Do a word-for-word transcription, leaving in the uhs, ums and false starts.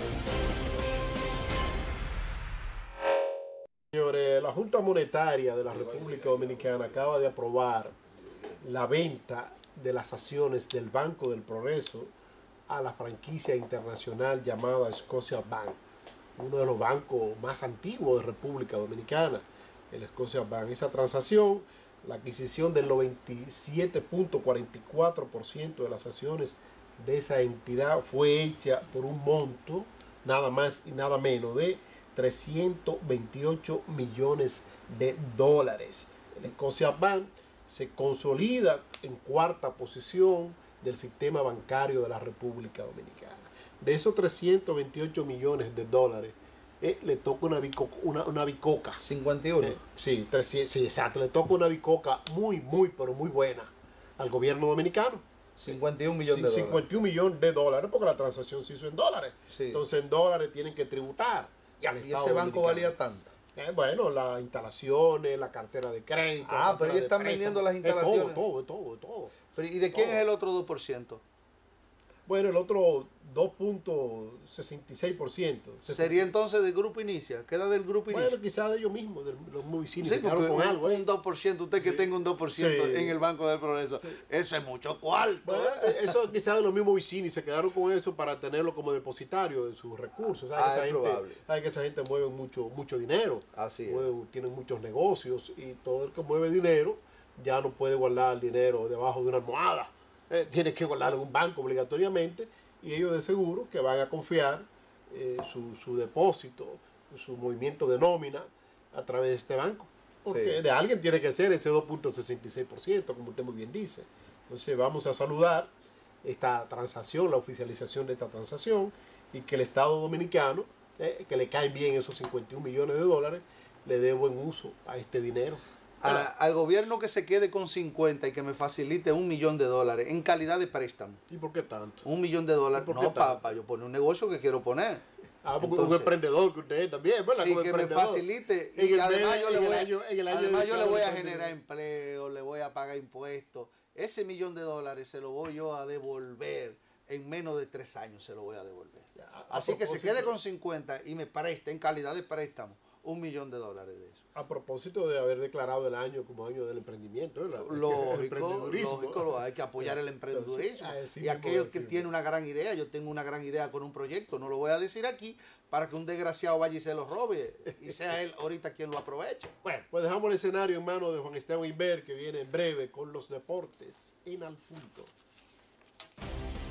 Señores, la Junta Monetaria de la República Dominicana acaba de aprobar la venta de las acciones del Banco del Progreso a la franquicia internacional llamada Scotiabank, uno de los bancos más antiguos de República Dominicana, el Scotiabank. Esa transacción, la adquisición del noventa y siete punto cuarenta y cuatro por ciento de las acciones de esa entidad fue hecha por un monto nada más y nada menos de trescientos veintiocho millones de dólares. El Scotiabank se consolida en cuarta posición del sistema bancario de la República Dominicana. De esos trescientos veintiocho millones de dólares, eh, le toca una, bicoca, una, una bicoca. cincuenta y uno. Eh, sí, trescientos, sí, exacto. Le toca una bicoca muy, muy, pero muy buena al gobierno dominicano. cincuenta y un millones de dólares. cincuenta y un millones de dólares, porque la transacción se hizo en dólares. Sí. Entonces, en dólares tienen que tributar. ¿Y ese banco valía tanto? Eh, bueno, las instalaciones, la cartera de crédito. Ah, pero ellos están préstamo, vendiendo las instalaciones. Es todo, todo, todo, todo. Pero, ¿y de quién todo. es el otro dos por ciento? Bueno, el otro dos punto sesenta y seis por ciento. ¿Sería entonces del Grupo Inicia? ¿Queda del Grupo Inicia? Bueno, quizás de ellos mismos, de los movicinos. Sí, porque con un, algo, ¿eh? un dos por ciento, usted que Sí. tenga un dos por ciento Sí. en el Banco del Progreso, Sí. eso es mucho cuarto. Bueno, ¿eh? eso quizás de los mismos vecinos se quedaron con eso para tenerlo como depositario de sus recursos. ¿Sabe? Ah, que esa es gente, probable. sabe que esa gente mueve mucho, mucho dinero. Así es. Mueve, tienen muchos negocios y todo el que mueve dinero ya no puede guardar el dinero debajo de una almohada. Eh, tiene que guardarlo en un banco obligatoriamente y ellos de seguro que van a confiar eh, su, su depósito, su movimiento de nómina a través de este banco. Porque Sí. de alguien tiene que ser ese dos punto sesenta y seis por ciento, como usted muy bien dice. Entonces vamos a saludar esta transacción, la oficialización de esta transacción, y que el Estado Dominicano, eh, que le caen bien esos cincuenta y un millones de dólares, le dé buen uso a este dinero. A- al gobierno que se quede con cincuenta y que me facilite un millón de dólares en calidad de préstamo. ¿Y por qué tanto? Un millón de dólares. ¿Y por qué No, para tanto? yo poner un negocio que quiero poner. Ah, porque Entonces, un emprendedor que usted es también, ¿verdad? Sí, Como que me emprendedor. facilite. En Y el además mes- yo le en el voy, a- año- en el año además de yo le cada voy a emprendedor. generar empleo, le voy a pagar impuestos. Ese millón de dólares se lo voy yo a devolver en menos de tres años, se lo voy a devolver. Ya, a- a Así que se propósito- quede con cincuenta y me preste en calidad de préstamo un millón de dólares de eso. A propósito de haber declarado el año como año del emprendimiento, ¿verdad? El Lógico, emprendedurismo. lógico, lo- hay que apoyar el emprendedurismo. Entonces, así Y mismo aquel que decirlo. tiene una gran idea, yo tengo una gran idea con un proyecto, no lo voy a decir aquí para que un desgraciado vaya y se lo robe y sea él ahorita quien lo aproveche. Bueno, pues dejamos el escenario en manos de Juan Esteban Inver, que viene en breve con los deportes en Al Punto.